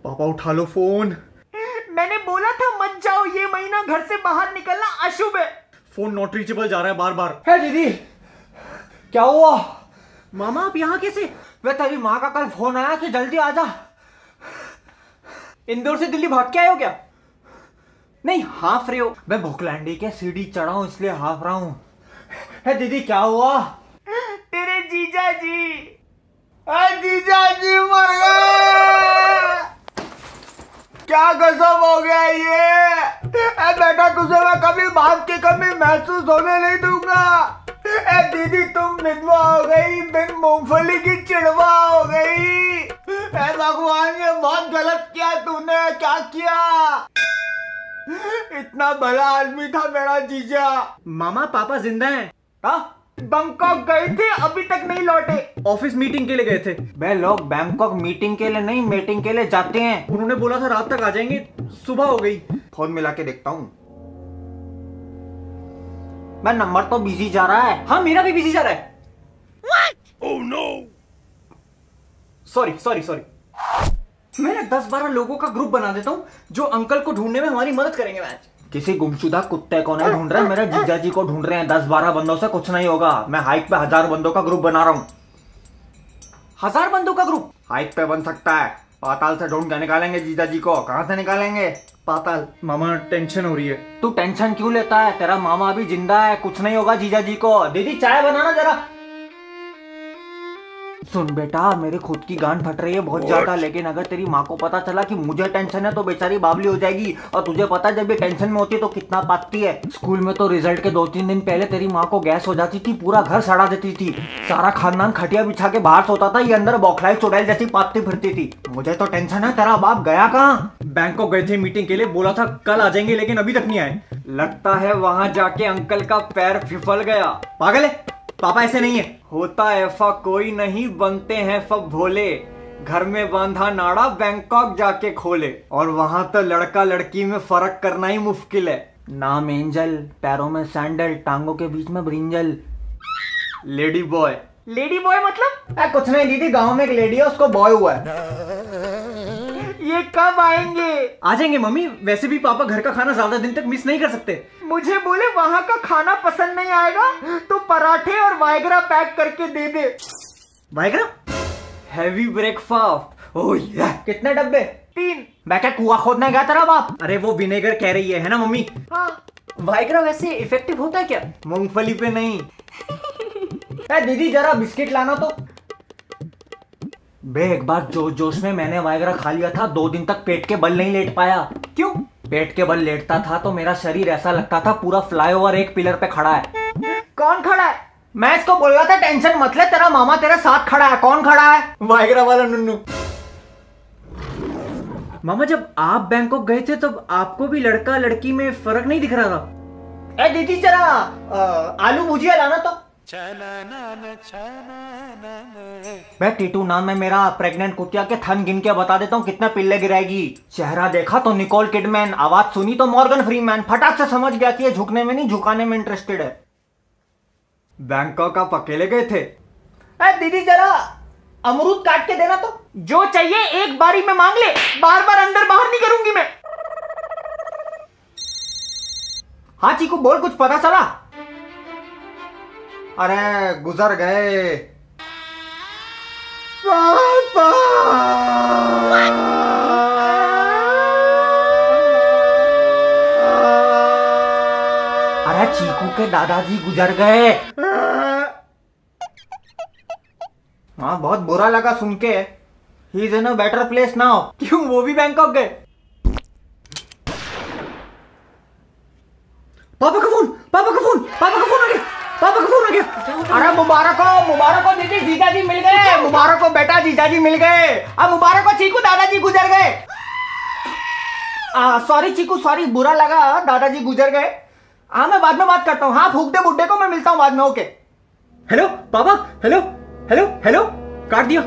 पापा उठा लो फोन। मैंने बोला था मत जाओ, ये महीना घर से बाहर निकलना अशुभ है। फोन नॉट रीचेबल जा रहा है बार बार। है दीदी, क्या हुआ? मामा आप यहाँ कैसे? वे तेरी माँ का कल फोन आया कि जल्दी आ जा। इंदौर से दिल्ली भाग के आए हो क्या? नहीं, हाफ रहे हो। मैं भोकलैंडी के सीढ़ी चढ़ा हूं इसलिए हाफ रहा हूं। है दीदी, क्या हुआ? तेरे जीजा जी मर गए। क्या गजब हो गया ये। बेटा तुझे मैं कभी बाप की कमी महसूस होने नहीं दूंगा। दीदी तुम विधवा हो गई, बिन मूंगफली की चिड़वा हो गई। भगवान ये बहुत गलत किया तूने। क्या किया? इतना भला आदमी था मेरा जीजा। मामा पापा जिंदा हैं। बैंकॉक गए थे, अभी तक नहीं लौटे। ऑफिस मीटिंग के लिए गए थे। वे लोग बैंकॉक मीटिंग के लिए नहीं, मीटिंग के लिए जाते हैं। उन्होंने बोला था रात तक आ जाएंगे, सुबह हो गई। फोन मिला के देखता हूँ। मैं नंबर तो बिजी जा रहा है। हाँ मेरा भी बिजी जा रहा है। Oh no! सॉरी। मैंने 10-12 लोगों का ग्रुप बना देता हूँ जो अंकल को ढूंढने में हमारी मदद करेंगे। मैच किसी गुमशुदा कुत्ते को नहीं ढूंढ रहे, मेरे जीजा जी को ढूंढ रहे हैं। 10-12 बंदों से कुछ नहीं होगा। मैं हाइक पे 1000 बंदों का ग्रुप बना रहा हूँ। 1000 बंदों का ग्रुप हाइक पे बन सकता है। पाताल से ढूंढ के निकालेंगे जीजा जी को। कहां से निकालेंगे? पाताल। मामा टेंशन हो रही है। तू टेंशन क्यों लेता है? तेरा मामा अभी जिंदा है, कुछ नहीं होगा जीजा जी को। दीदी चाय बनाना जरा। सुन बेटा, मेरी खुद की गांड फट रही है बहुत ज्यादा, लेकिन अगर तेरी माँ को पता चला कि मुझे टेंशन है तो बेचारी बावली हो जाएगी। और तुझे पता है जब ये टेंशन में होती है तो कितना पाती है। स्कूल में तो रिजल्ट के 2-3 दिन पहले तेरी माँ को गैस हो जाती थी, पूरा घर सड़ा देती थी। सारा खानदान खटिया बिछा के बाहर सोता था, ये अंदर बौखलाई चुड़ैल जैसी पाती फिरती थी। मुझे तो टेंशन है। तेरा बाप गया कहाँ? बैंकॉक गए थे मीटिंग के लिए, बोला था कल आ जाएंगे, लेकिन अभी तक नहीं आए। लगता है वहां जाके अंकल का पैर फिसल गया। पागल है पापा, ऐसे नहीं है। होता ऐसा कोई नहीं, बनते हैं सब भोले। घर में बांधा नाड़ा, बैंकॉक जाके खोले। और वहां तो लड़का लड़की में फर्क करना ही मुश्किल है। नाम एंजल, पैरों में सैंडल, टांगों के बीच में brinjal. Lady boy. Lady boy मतलब? कुछ नहीं दीदी, गांव में एक लेडी है, उसको बॉय हुआ है। ये कब आएंगे? आ जाएंगे मम्मी। वैसे भी पापा घर का खाना ज्यादा दिन तक मिस नहीं कर सकते। मुझे बोले वहां का खाना पसंद नहीं आएगा तो पराठे और वाइग्रा पैक करके दे दे। Viagra? Heavy breakfast. Oh yeah. कितने डब्बे? 3। मैं क्या कुआं खोदने गया तेरा बाप? अरे वो विनेगर कह रही है ना मम्मी? हाँ। वाइग्रा वैसे इफेक्टिव होता है क्या? मूंगफली पे नहीं। दीदी जरा बिस्किट लाना तो। बे एक बार जोश जोश में मैंने वाइग्रा खा लिया था, 2 दिन तक पेट के बल नहीं लेट पाया। क्यों? पेट के बल लेटता था तो मेरा शरीर ऐसा लगता था पूरा फ्लाईओवर एक पिलर पे खड़ा है। कौन खड़ा है? मैं इसको बोल रहा था टेंशन मत ले, तेरा मामा तेरे साथ खड़ा है। कौन खड़ा है? वाइग्रा वाला नुन्नू। मामा जब आप बैंकॉक गए थे तब आपको भी लड़का लड़की में फर्क नहीं दिख रहा था? दीदी जरा आलू भुजिया लाना तो। मैं टीटू नाम है मेरा। प्रेग्नेंट कुतिया के थन गिन के बता देता हूँ कितना पिल्ले गिराएगी। चेहरा देखा तो निकोल किडमैन, आवाज सुनी तो मॉर्गन फ्रीमैन। फटाक से समझ गया कि ये झुकने में नहीं झुकाने में इंटरेस्टेड है। बैंकॉक आप अकेले गए थे? दीदी जरा अमरूद काट के देना तो। जो चाहिए एक बारी में मांग ले, बार बार अंदर बाहर नहीं करूंगी मैं। हाँ चीकू बोल, कुछ पता चला? अरे गुजर गए पापा। अरे चीकू के दादाजी गुजर गए। हाँ बहुत बुरा लगा सुन के। He is in a better place now. क्यों, वो भी बैंकॉक गए? पापा का फोन आ गया। पापा का फोन आ गया। अरे मुबारक हो दीदी, जीजा जी मिल गए। मुबारक हो बेटा, जीजा जी मिल गए। अब मुबारक हो चीकू, दादाजी गुजर गए। सॉरी चीकू, सॉरी, बुरा लगा, दादाजी गुजर गए। हाँ मैं बाद में बात करता हूँ। हाँ फूक दे बुड्ढे को, मैं मिलता हूँ बाद में। ओके। हेलो पापा, हेलो काट दिया,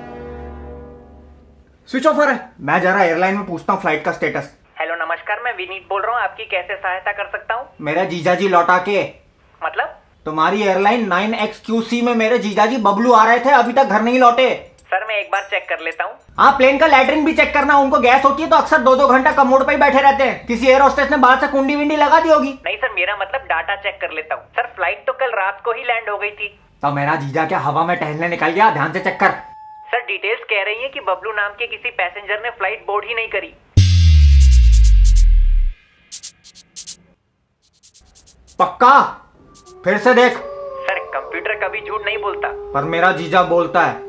स्विच ऑफ आ रहा है। मैं जरा एयरलाइन में पूछता हूँ फ्लाइट का स्टेटस। हेलो नमस्कार, मैं विनीत बोल रहा हूँ, आपकी कैसे सहायता कर सकता हूँ? मेरा जीजाजी लौटा के। मतलब? तुम्हारी एयरलाइन 9XQC में मेरे जीजाजी बबलू आ रहे थे, अभी तक घर नहीं लौटे। सर मैं एक बार चेक कर लेता हूँ। हाँ, प्लेन का लैट्रिन भी चेक करना। उनको गैस होती है तो अक्सर 2-2 घंटा कमोड पे ही बैठे रहते हैं। किसी एयर होस्टेस ने बाहर से कुंडी विंडी लगा दी होगी। नहीं सर, मेरा मतलब डाटा चेक कर लेता हूँ। सर फ्लाइट तो कल रात को ही लैंड हो गई थी। तो मेरा जीजा क्या हवा में टहलने निकल गया? ध्यान से चेक कर। सर डिटेल्स कह रही है कि बबलू नाम के किसी पैसेंजर ने फ्लाइट बोर्ड ही नहीं करी। पक्का? फिर से देख। सर कंप्यूटर कभी झूठ नहीं बोलता। पर मेरा जीजा बोलता है।